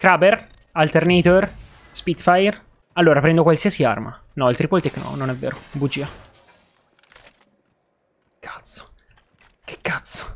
Kraber, Alternator, Spitfire. Allora, prendo qualsiasi arma. No, il triple take no, non è vero. Bugia. Cazzo. Che cazzo.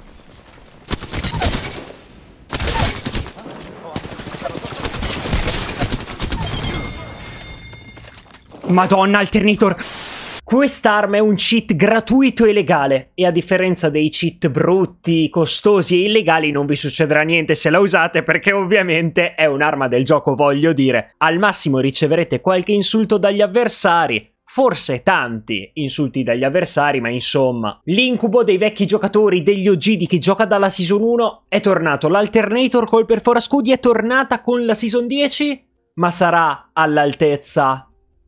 Madonna, Alternator. Quest'arma è un cheat gratuito e legale. E a differenza dei cheat brutti, costosi e illegali, non vi succederà niente se la usate, perché ovviamente è un'arma del gioco, voglio dire. Al massimo riceverete qualche insulto dagli avversari. Forse tanti insulti dagli avversari, ma insomma. L'incubo dei vecchi giocatori, degli OG di chi gioca dalla Season 1, è tornato. L'Alternator col perforascudi è tornata con la Season 10, ma sarà all'altezza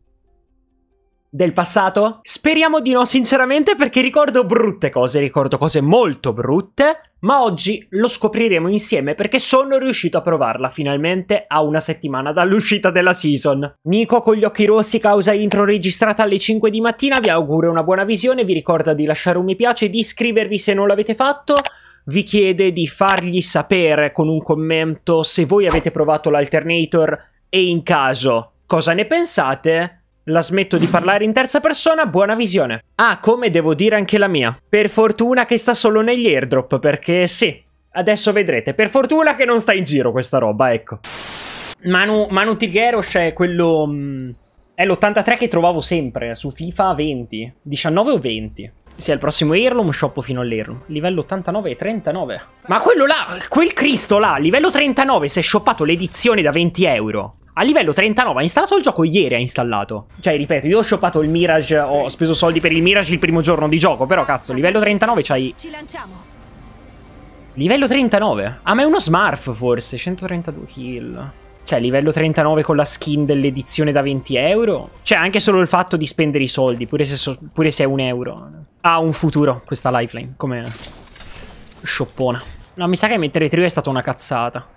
del passato? Speriamo di no, sinceramente, perché ricordo brutte cose, ricordo cose molto brutte, ma oggi lo scopriremo insieme perché sono riuscito a provarla finalmente a una settimana dall'uscita della season. Nico con gli occhi rossi causa intro registrata alle 5 di mattina, vi auguro una buona visione, vi ricorda di lasciare un mi piace, di iscrivervi se non l'avete fatto, vi chiede di fargli sapere con un commento se voi avete provato l'Alternator e in caso cosa ne pensate. La smetto di parlare in terza persona, buona visione. Ah, come devo dire anche la mia. Per fortuna che sta solo negli airdrop, perché sì, adesso vedrete. Per fortuna che non sta in giro questa roba, ecco. Manu Trigueros è quello... è l'83 che trovavo sempre su FIFA 20. 19 o 20. Sì, è il prossimo Heirloom, shoppo fino all'Heirloom. Livello 89 e 39. Ma quello là, quel Cristo là, livello 39, si è shoppato l'edizione da 20 euro. A livello 39 ha installato il gioco ieri, ha installato. Cioè, ripeto, io ho shoppato il Mirage, ho speso soldi per il Mirage il primo giorno di gioco, però cazzo, livello 39 c'hai... Ci lanciamo. Livello 39? Ah, ma è uno Smurf forse, 132 kill. Cioè, livello 39 con la skin dell'edizione da 20 euro? Cioè, anche solo il fatto di spendere i soldi, pure se è un euro. Ha un futuro questa lifeline, come shoppona. No, mi sa che mettere trio è stata una cazzata.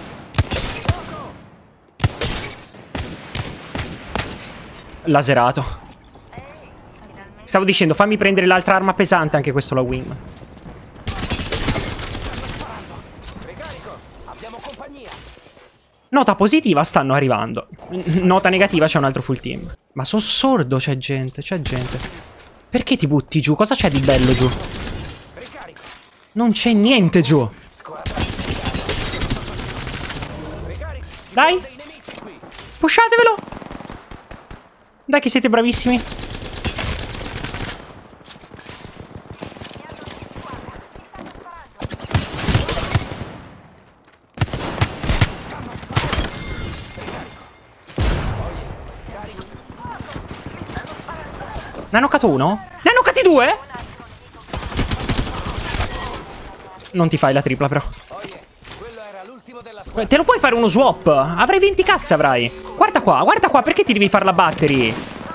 Laserato. Stavo dicendo, fammi prendere l'altra arma pesante, anche questo la win. Nota positiva, stanno arrivando. Nota negativa, c'è un altro full team. Ma sono sordo, c'è gente, c'è gente. Perché ti butti giù? Cosa c'è di bello giù? Non c'è niente giù. Dai. Pushatevelo. Dai che siete bravissimi. Ne hanno nocato uno? Ne hanno noccati due? Non ti fai la tripla però. Te lo puoi fare uno swap? Avrai 20 casse, avrai. Guarda qua, perché ti devi fare la battery?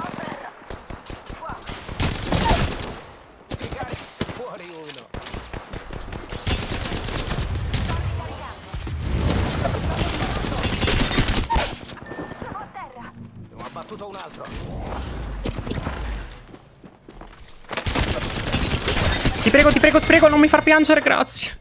Ho abbattuto un altro. Ti prego, non mi far piangere, grazie.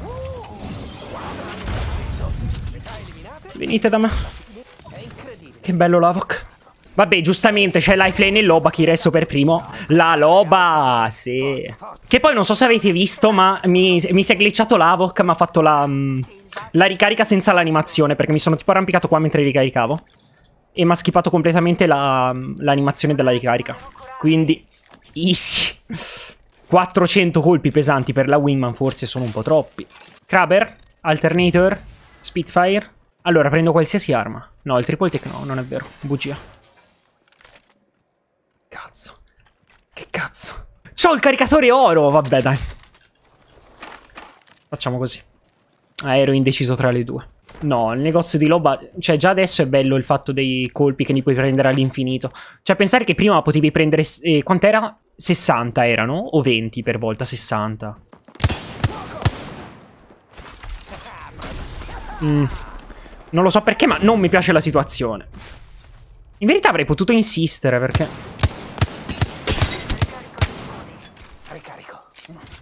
Venite da me. Che bello l'Avok. Vabbè, giustamente c'è lifeline e Loba, chi resto per primo? La Loba, sì. Che poi non so se avete visto, ma mi si è glitchato l'Avok, ma ha fatto la ricarica senza l'animazione, perché mi sono tipo arrampicato qua mentre ricaricavo. E mi ha skippato completamente l'animazione della ricarica. Quindi, easy. 400 colpi pesanti per la Wingman, forse sono un po' troppi. Kraber, Alternator, Spitfire. Allora, prendo qualsiasi arma. No, il triple take no, non è vero. Bugia. Cazzo. Che cazzo. C'ho il caricatore oro! Vabbè, dai. Facciamo così. Ero indeciso tra le due. No, il negozio di Loba... Cioè, già adesso è bello il fatto dei colpi che li puoi prendere all'infinito. Cioè, pensare che prima potevi prendere... quant'era? 60 erano? O 20 per volta? 60. Non lo so perché, ma non mi piace la situazione. In verità avrei potuto insistere, perché...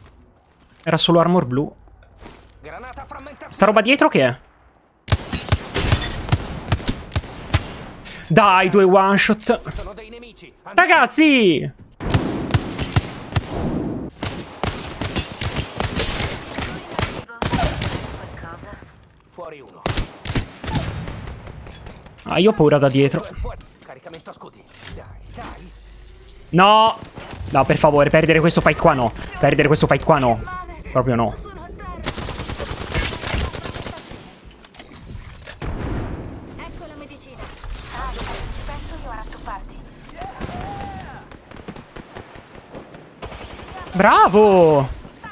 Era solo armor blu. Sta roba dietro che è? Dai, 2 one shot. Ragazzi! Fuori uno. Ah, io ho paura da dietro. Caricamento scudi. Dai. No! No, per favore, perdere questo fight qua no. Perdere questo fight qua no. Proprio no. Ecco la medicina. Penso io a rattopparti. Bravo!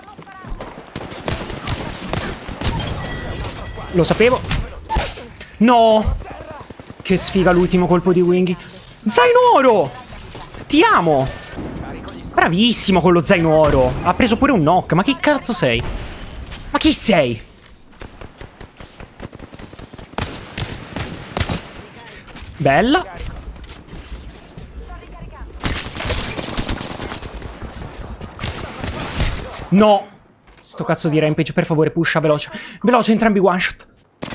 Lo sapevo. No! Che sfiga l'ultimo colpo di Wingy. Zaino oro! Ti amo! Bravissimo con lo zaino oro. Ha preso pure un knock. Ma che cazzo sei? Ma chi sei? Bella. No. Sto cazzo di rampage, per favore, pusha veloce. Veloce, entrambi one shot.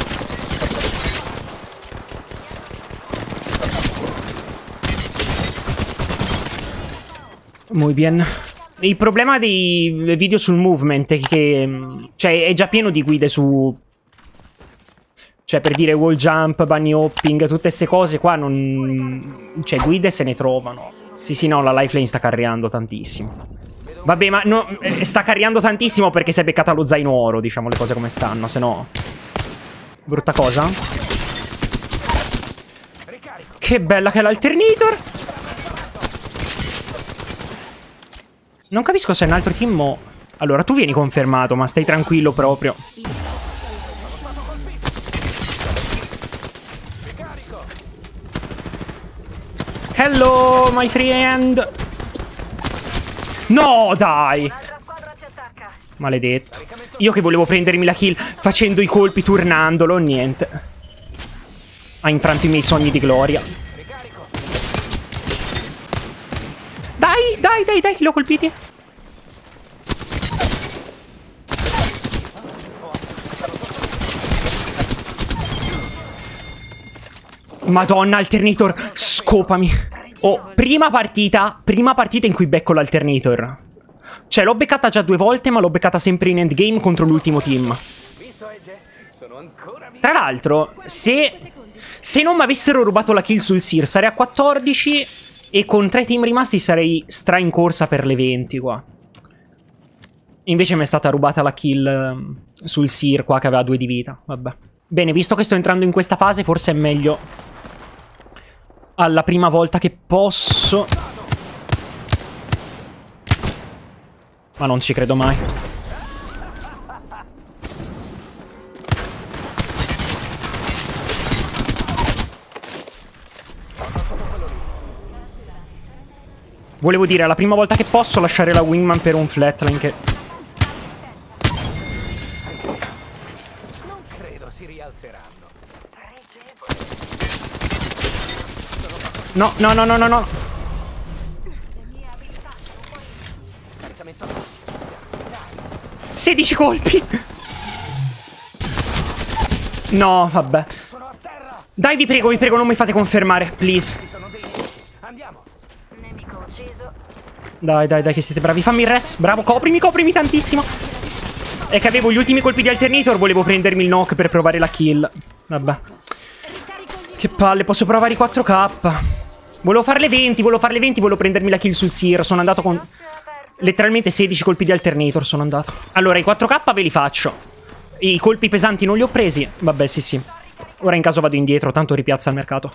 Muy bien. Il problema dei video sul movement è che... cioè, è già pieno di guide su... cioè, per dire wall jump, bunny hopping, tutte queste cose qua non... cioè, guide se ne trovano. Sì, no, la lifeline sta carreando tantissimo. Vabbè, ma no, sta carriando tantissimo perché si è beccata lo zaino oro, diciamo le cose come stanno, se no... brutta cosa. Che bella che è l'alternator! Non capisco se è un altro team o... Allora, tu vieni confermato, ma stai tranquillo proprio. Hello, my friend! No, dai! Maledetto. Io che volevo prendermi la kill facendo i colpi, turnandolo, niente. Ha infranto i miei sogni di gloria. Dai, li ho colpiti. Madonna, alternator, scopami. Oh, prima partita in cui becco l'alternator. Cioè, l'ho beccata già 2 volte, ma l'ho beccata sempre in endgame contro l'ultimo team. Tra l'altro, se non mi avessero rubato la kill sul Seer, sarei a 14 e con 3 team rimasti sarei stra in corsa per le 20 qua. Invece mi è stata rubata la kill sul Seer qua che aveva 2 di vita. Vabbè. Bene, visto che sto entrando in questa fase, forse è meglio alla prima volta che posso. Ma non ci credo mai. Volevo dire, la prima volta che posso lasciare la wingman per un flatline che... Non credo si rialzeranno. No. 16 colpi. No, vabbè. Dai, vi prego, non mi fate confermare, please. Andiamo. Nemico ucciso. Dai, che siete bravi. Fammi il res. Bravo, coprimi tantissimo. È che avevo gli ultimi colpi di alternator, volevo prendermi il knock per provare la kill. Vabbè. Che palle, posso provare i 4K. Volevo farle 20, volevo prendermi la kill sul Seer. Sono andato con... letteralmente 16 colpi di alternator sono andato. Allora, i 4K ve li faccio. I colpi pesanti non li ho presi. Vabbè, sì. Ora in caso vado indietro, tanto ripiazza al mercato.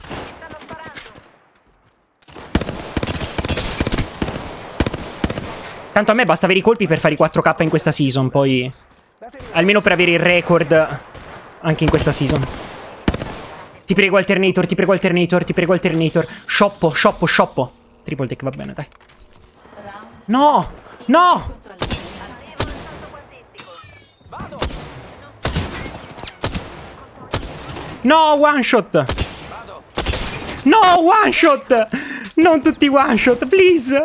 Tanto a me basta avere i colpi per fare i 4K in questa season, poi... almeno per avere il record anche in questa season. Ti prego alternator. Shoppo. Triple take, va bene, dai. No! No, one shot! No, one shot! Non tutti one shot, please!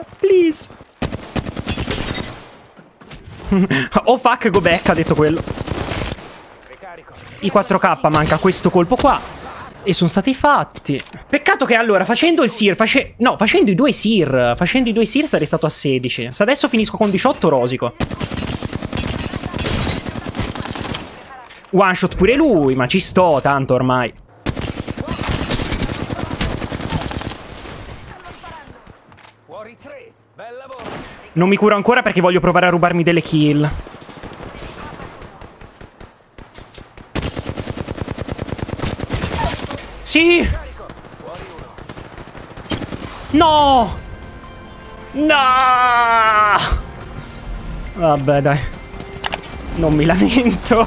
Oh fuck, go back, ha detto quello. I 4K, manca questo colpo qua. E sono stati fatti. Peccato che allora, facendo il Seer, no, facendo i due Seer sarei stato a 16. Se adesso finisco con 18, rosico. One shot pure lui, ma ci sto tanto ormai. Fuori 3. Bel lavoro. Non mi curo ancora perché voglio provare a rubarmi delle kill. Sì! No! No! Vabbè, dai. Non mi lamento.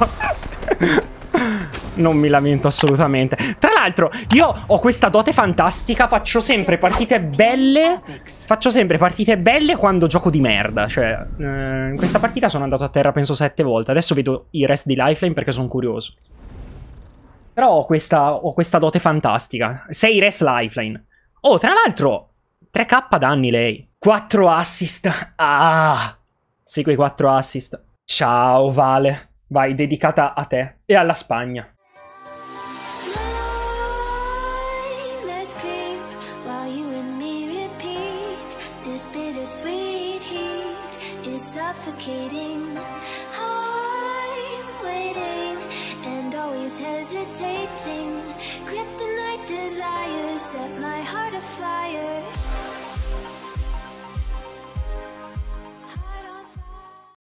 Non mi lamento assolutamente. Tra l'altro, io ho questa dote fantastica. Faccio sempre partite belle. Faccio sempre partite belle quando gioco di merda. Cioè, in questa partita sono andato a terra penso 7 volte. Adesso vedo i rest di Lifeline perché sono curioso. Però ho questa dote fantastica. 6 res Lifeline. Oh, tra l'altro, 3k danni lei. 4 assist. Ah! Segui 4 assist. Ciao, Vale. Vai, dedicata a te e alla Spagna. I'm waiting and always hesitating.